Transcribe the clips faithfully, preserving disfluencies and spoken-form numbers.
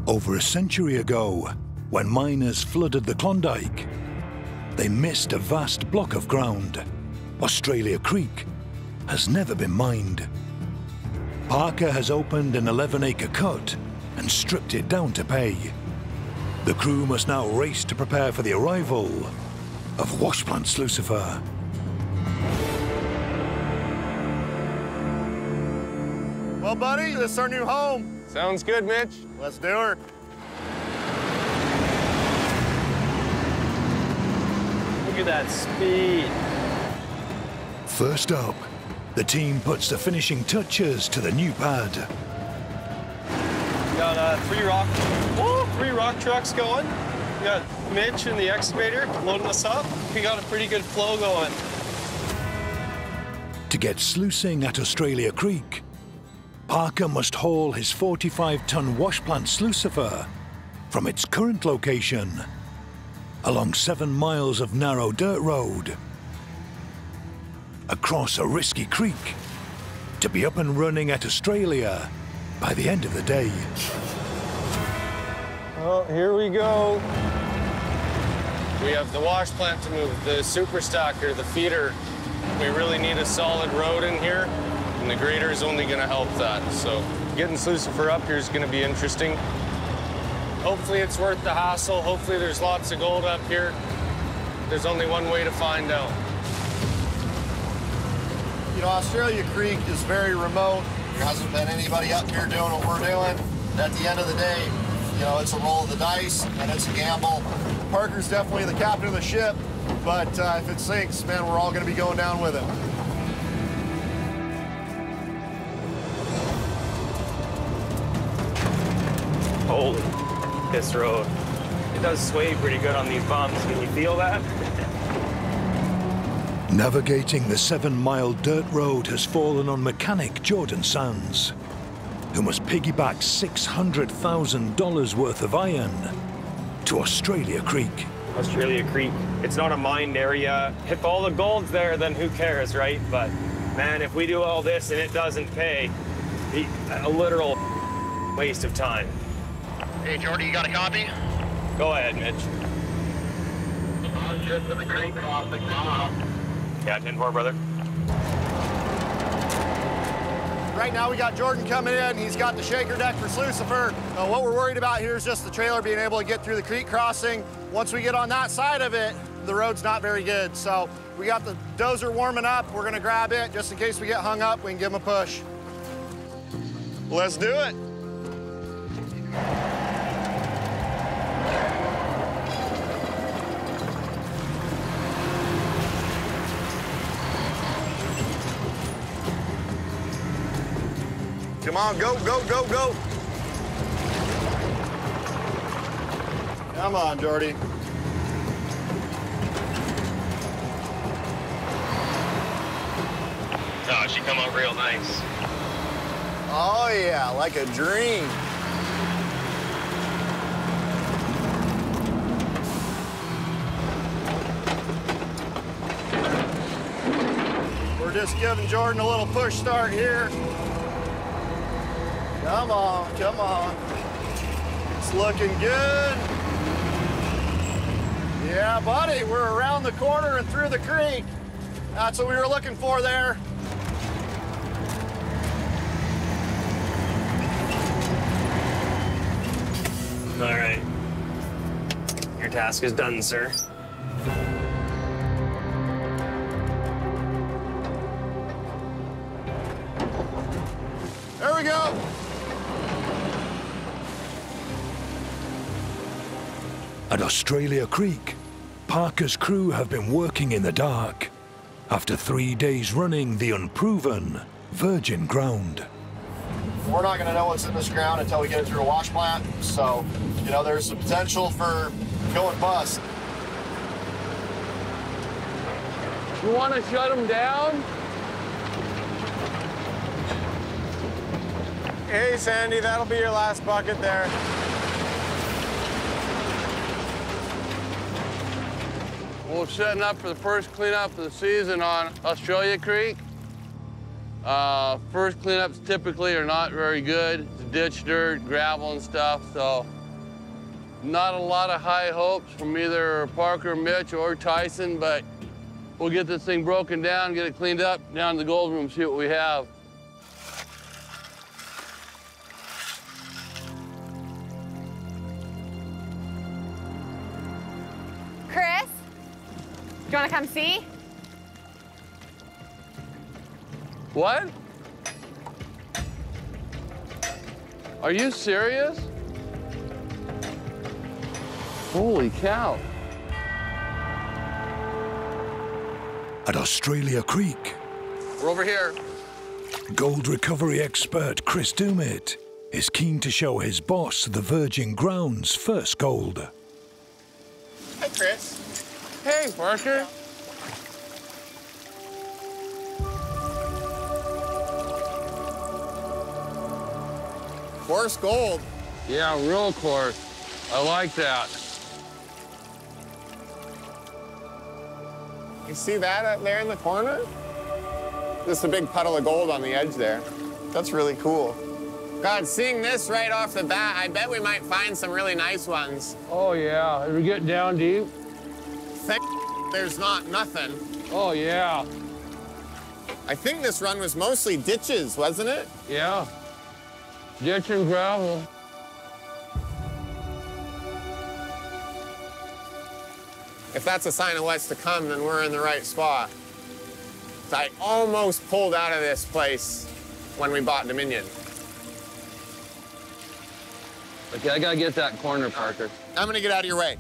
Over a century ago, when miners flooded the Klondike, they missed a vast block of ground. Australia Creek has never been mined. Parker has opened an eleven acre cut and stripped it down to pay. The crew must now race to prepare for the arrival of Washplant's Lucifer. Well, buddy, this is our new home. Sounds good, Mitch. Let's do her. Look at that speed. First up, the team puts the finishing touches to the new pad. We got uh, three rock, oh, three rock trucks going. We got Mitch and the excavator loading us up. We got a pretty good flow going. To get sluicing at Australia Creek, Parker must haul his forty-five ton Washplant Lucifer from its current location along seven miles of narrow dirt road, across a risky creek, to be up and running at Australia by the end of the day. Well, here we go. We have the wash plant to move, the super stacker, the feeder. We really need a solid road in here, and the grader is only going to help that. So getting Lucifer up here is going to be interesting. Hopefully it's worth the hassle. Hopefully there's lots of gold up here. There's only one way to find out. You know, Australia Creek is very remote. There hasn't been anybody up here doing what we're doing. At the end of the day, you know, it's a roll of the dice and it's a gamble. Parker's definitely the captain of the ship, but uh, if it sinks, man, we're all going to be going down with it. Holy, this road. It does sway pretty good on these bumps. Can you feel that? Navigating the seven mile dirt road has fallen on mechanic Jordan Sands, who must piggyback six hundred thousand dollars worth of iron to Australia Creek. Australia Creek, it's not a mined area. If all the gold's there, then who cares, right? But man, if we do all this and it doesn't pay, a literal waste of time. Hey, Jordy, you got a copy? Go ahead, Mitch. I'm just in the creek crossing now. Yeah, ten four, brother. Right now we got Jordan coming in. He's got the shaker deck for Lucifer. Uh, what we're worried about here is just the trailer being able to get through the creek crossing. Once we get on that side of it, the road's not very good. So we got the dozer warming up. We're gonna grab it just in case we get hung up. We can give him a push. Let's do it. Come on, go, go, go, go. Come on, Jordy. Oh, she come out real nice. Oh, yeah, like a dream. We're just giving Jordan a little push start here. Come on, come on. It's looking good. Yeah, buddy, we're around the corner and through the creek. That's what we were looking for there. All right. Your task is done, sir. There we go. At Australia Creek, Parker's crew have been working in the dark after three days running the unproven virgin ground. We're not going to know what's in this ground until we get it through a wash plant. So, you know, there's some potential for going bust. You want to shut them down? Hey, Sandy, that'll be your last bucket there. We're setting up for the first cleanup of the season on Australia Creek. Uh, first cleanups typically are not very good. It's ditch dirt, gravel and stuff, so not a lot of high hopes from either Parker, Mitch, or Tyson, but we'll get this thing broken down, get it cleaned up, down to the gold room, see what we have. Chris, do you want to come see? What? Are you serious? Holy cow. At Australia Creek, We're over here. gold recovery expert Chris Dumit is keen to show his boss the Virgin Ground's first gold. Hey, Chris. Hey, Parker. Coarse gold. Yeah, real coarse. I like that. You see that up there in the corner? Just a big puddle of gold on the edge there. That's really cool. God, seeing this right off the bat, I bet we might find some really nice ones. Oh, yeah. We're getting down deep. Thank there's not nothing. Oh, yeah. I think this run was mostly ditches, wasn't it? Yeah. Ditch and gravel. If that's a sign of what's to come, then we're in the right spot. I almost pulled out of this place when we bought Dominion. Okay, I gotta get that corner, Parker. I'm gonna get out of your way.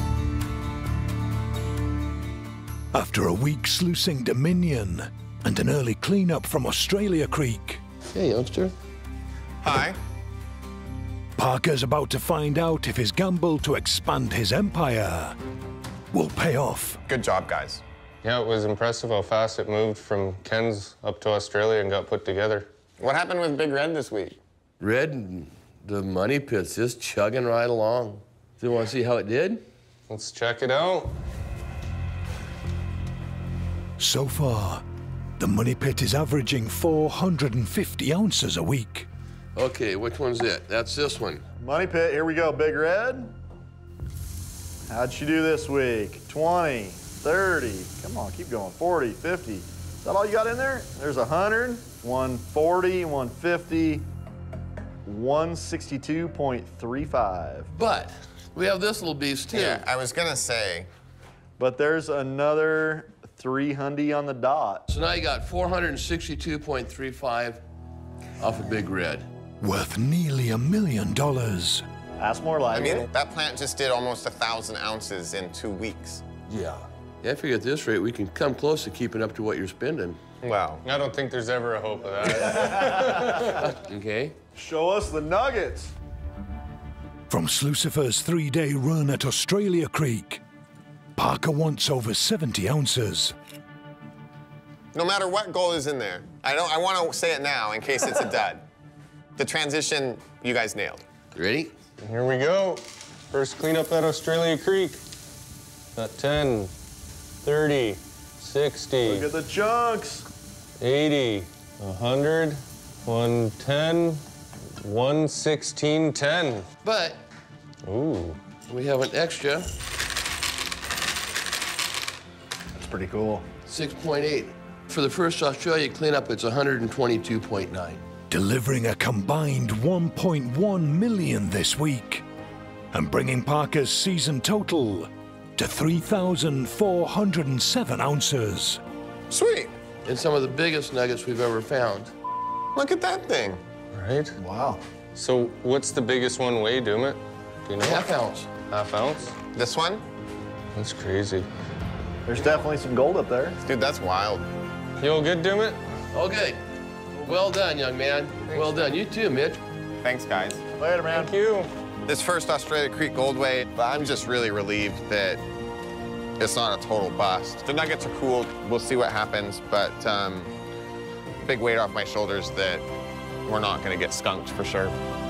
After a week sluicing Dominion and an early cleanup from Australia Creek, Hey, youngster. Hi. Parker's about to find out if his gamble to expand his empire will pay off. Good job, guys. Yeah, it was impressive how fast it moved from Ken's up to Australia and got put together. What happened with Big Red this week? Red, the money pit's just chugging right along. Do you want to see how it did? Let's check it out. So far, the money pit is averaging four hundred fifty ounces a week. Okay, which one's it? That's this one. Money pit, here we go, Big Red. How'd she do this week? twenty, thirty, come on, keep going, forty, fifty. Is that all you got in there? There's one hundred, one forty, one fifty, one sixty-two point three five. But we have this little beast too. Yeah, I was gonna say. But there's another three hundred on the dot. So now you got four hundred sixty-two point three five off of Big Red. Worth nearly a million dollars. That's more I like mean, it. that plant just did almost a thousand ounces in two weeks. Yeah. Yeah, I figure at this rate we can come close to keeping up to what you're spending. Wow. I don't think there's ever a hope of that. Okay? Show us the nuggets. From Slucifer's three-day run at Australia Creek, Parker wants over seventy ounces. No matter what goal is in there, I don't. I want to say it now in case it's a dud. The transition, you guys nailed. Ready? Here we go. First cleanup at Australia Creek. Got ten, thirty, sixty, Look at the chunks. eighty, one hundred, one ten, one sixteen, ten. But Ooh. we have an extra That's pretty cool. six point eight. For the first Australia cleanup, it's one hundred twenty-two point nine. Delivering a combined one point one million this week and bringing Parker's season total to three thousand four hundred seven ounces. Sweet. And some of the biggest nuggets we've ever found. Look at that thing. Right? Wow. So what's the biggest one weigh, Doomit? Do you know? Half ounce. Half ounce? This one? That's crazy. There's definitely some gold up there. Dude, that's wild. You all good, Doomit? Okay. Well done, young man. Well done. You too, Mitch. Thanks, guys. Later, man. Thank you. This first Australia Creek Gold Weigh, I'm just really relieved that it's not a total bust. The nuggets are cool. We'll see what happens, but um, big weight off my shoulders that we're not going to get skunked for sure.